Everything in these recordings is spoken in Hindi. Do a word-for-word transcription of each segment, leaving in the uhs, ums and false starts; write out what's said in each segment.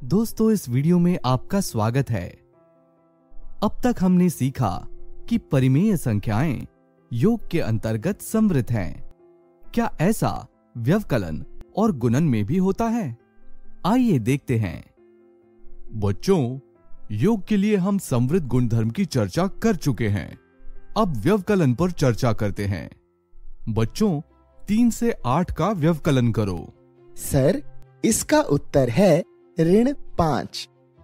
दोस्तों, इस वीडियो में आपका स्वागत है। अब तक हमने सीखा कि परिमेय संख्याएं योग के अंतर्गत समृद्ध हैं। क्या ऐसा व्यवकलन और गुणन में भी होता है? आइए देखते हैं। बच्चों, योग के लिए हम समृद्ध गुणधर्म की चर्चा कर चुके हैं। अब व्यवकलन पर चर्चा करते हैं। बच्चों, तीन से आठ का व्यवकलन करो। सर, इसका उत्तर है ऋण पांच।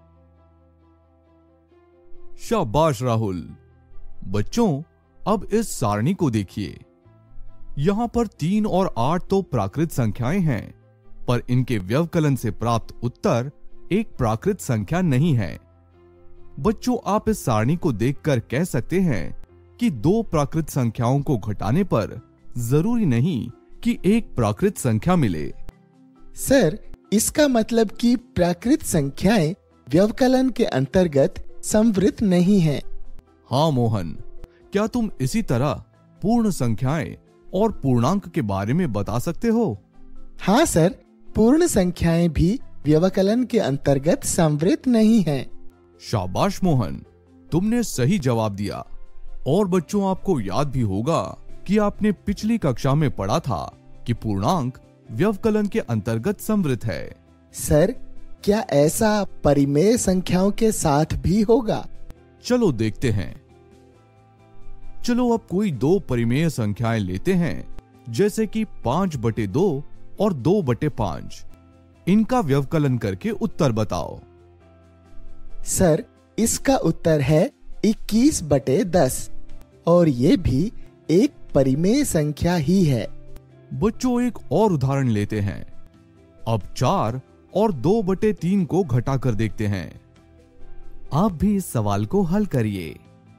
शाबाश राहुल। बच्चों, अब इस सारणी को देखिए। यहां पर तीन और आठ तो प्राकृत संख्याएं हैं, पर इनके व्यवकलन से प्राप्त उत्तर एक प्राकृत संख्या नहीं है। बच्चों, आप इस सारणी को देखकर कह सकते हैं कि दो प्राकृत संख्याओं को घटाने पर जरूरी नहीं कि एक प्राकृत संख्या मिले। सर, इसका मतलब कि प्राकृत संख्याएं व्यवकलन के अंतर्गत समृद्ध नहीं हैं। हाँ मोहन, क्या तुम इसी तरह पूर्ण संख्याएं और पूर्णांक के बारे में बता सकते हो? हाँ सर, पूर्ण संख्याएं भी व्यवकलन के अंतर्गत समृद्ध नहीं हैं। शाबाश मोहन, तुमने सही जवाब दिया। और बच्चों, आपको याद भी होगा कि आपने पिछली कक्षा में पढ़ा था कि पूर्णांक व्यवकलन के अंतर्गत समृद्ध है। सर, क्या ऐसा परिमेय संख्याओं के साथ भी होगा? चलो देखते हैं। चलो अब कोई दो परिमेय संख्याएं लेते हैं, जैसे कि पांच बटे दो और दो बटे पांच। इनका व्यवकलन करके उत्तर बताओ। सर, इसका उत्तर है इक्कीस बटे दस और ये भी एक परिमेय संख्या ही है। बच्चों, एक और उदाहरण लेते हैं। अब चार और दो बटे तीन को घटा कर देखते हैं। आप भी इस सवाल को हल करिए।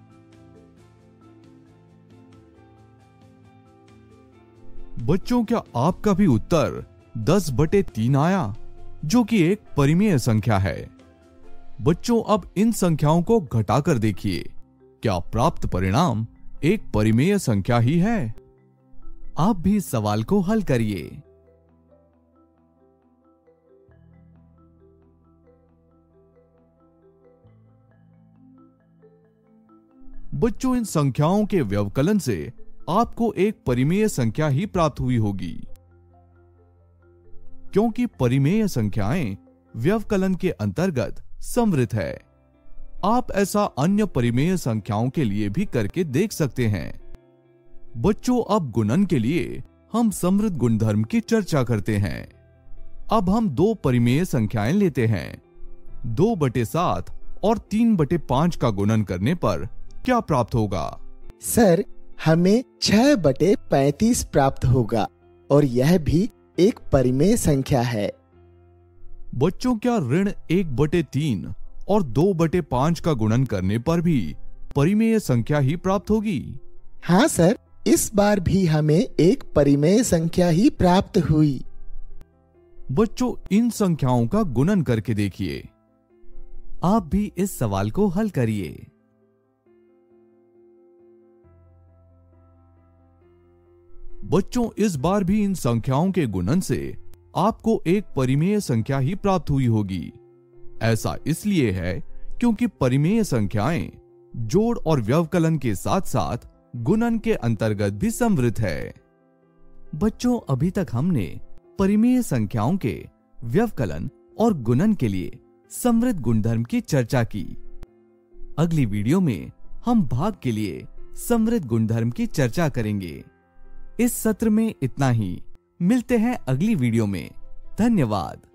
बच्चों, क्या आपका भी उत्तर दस बटे तीन आया, जो कि एक परिमेय संख्या है? बच्चों, अब इन संख्याओं को घटाकर देखिए। क्या प्राप्त परिणाम एक परिमेय संख्या ही है? आप भी इस सवाल को हल करिए। बच्चों, इन संख्याओं के व्यवकलन से आपको एक परिमेय संख्या ही प्राप्त हुई होगी, क्योंकि परिमेय संख्याएं व्यवकलन के अंतर्गत समृद्ध है। आप ऐसा अन्य परिमेय संख्याओं के लिए भी करके देख सकते हैं। बच्चों, अब गुणन के लिए हम समृद्ध गुणधर्म की चर्चा करते हैं। अब हम दो परिमेय संख्याएं लेते हैं। दो बटे सात और तीन बटे पांच का गुणन करने पर क्या प्राप्त होगा? सर, हमें छह बटे पैंतीस प्राप्त होगा और यह भी एक परिमेय संख्या है। बच्चों, क्या ऋण एक बटे तीन और दो बटे पांच का गुणन करने पर भी परिमेय संख्या ही प्राप्त होगी? हाँ सर, इस बार भी हमें एक परिमेय संख्या ही प्राप्त हुई। बच्चों, इन संख्याओं का गुणन करके देखिए। आप भी इस सवाल को हल करिए। बच्चों, इस बार भी इन संख्याओं के गुणन से आपको एक परिमेय संख्या ही प्राप्त हुई होगी। ऐसा इसलिए है क्योंकि परिमेय संख्याएं जोड़ और व्यवकलन के साथ साथ गुणन के अंतर्गत भी समृद्ध है। बच्चों, अभी तक हमने परिमेय संख्याओं के व्यवकलन और गुणन के लिए समृद्ध गुणधर्म की चर्चा की। अगली वीडियो में हम भाग के लिए समृद्ध गुणधर्म की चर्चा करेंगे। इस सत्र में इतना ही। मिलते हैं अगली वीडियो में। धन्यवाद।